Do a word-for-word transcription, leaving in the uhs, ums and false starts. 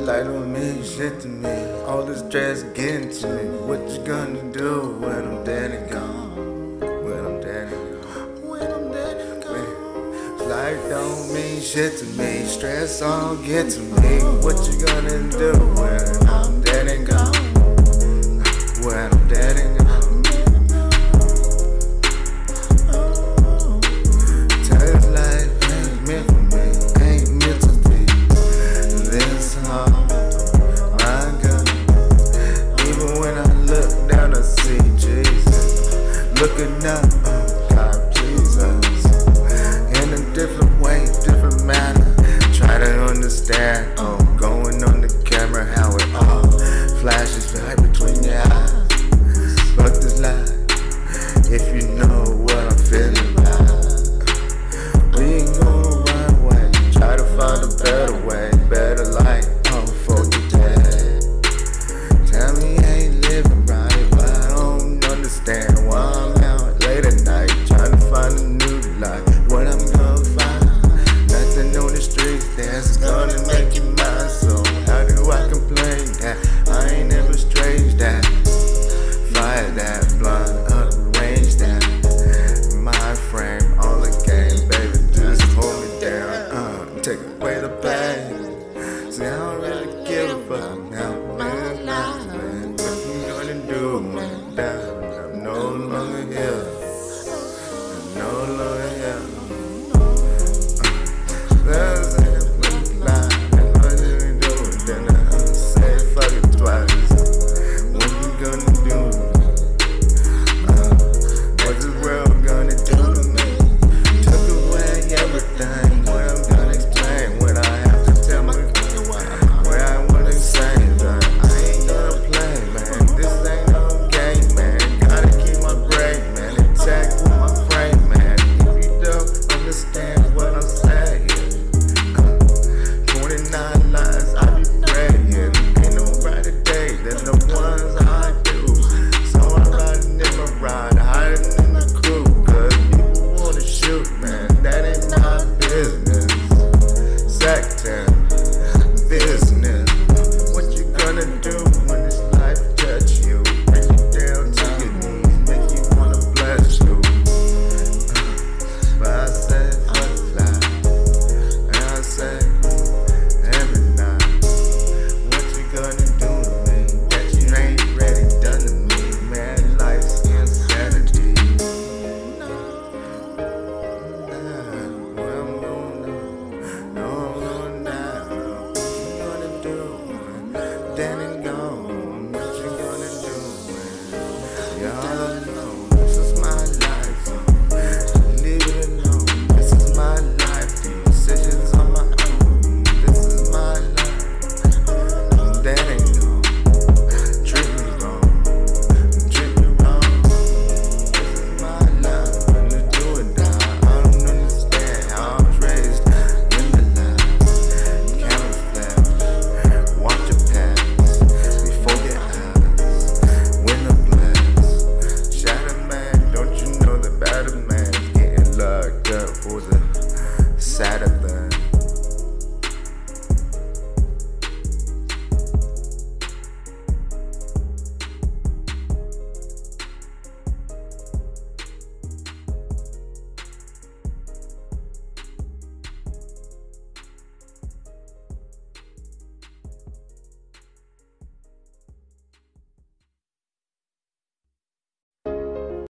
life don't mean shit to me. All this stress getting to me. What you gonna do when I'm dead and gone? When I'm dead and gone. When I'm dead and gone. Life don't mean shit to me. Stress all get to me. What you gonna do when I'm dead and gone? When I'm dead and gone. Looking up, oh God, please us in a different way, different manner. Try to understand, oh, going on the camera, how it all flashes right between your eyes. Fuck this life, if you know what I'm feeling like. We ain't gonna run away, try to find a better way, better life, oh, for today. Tell me I ain't living right, but I don't understand why I'm late at night, trying to find a new life. What I'm gonna find? Nothing on the streets that's gonna make you mine. So how do I complain that I ain't never strange that? Fire that blunt, arrange that. My frame, all the game, baby, just hold me down. Uh, take away the pain. See, I don't really give a fuck now.